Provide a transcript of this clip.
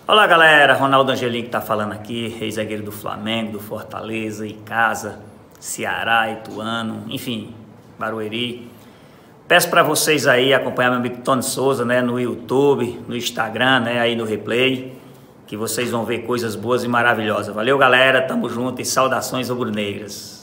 Olá galera, Ronaldo Angelim que tá falando aqui, ex-zagueiro do Flamengo, do Fortaleza, Icasa, Ceará, Ituano, enfim, Barueri. Peço para vocês aí acompanhar meu amigo Tony Souza, né, no YouTube, no Instagram, né, aí no Replay, que vocês vão ver coisas boas e maravilhosas. Valeu galera, tamo junto e saudações rubro-negras.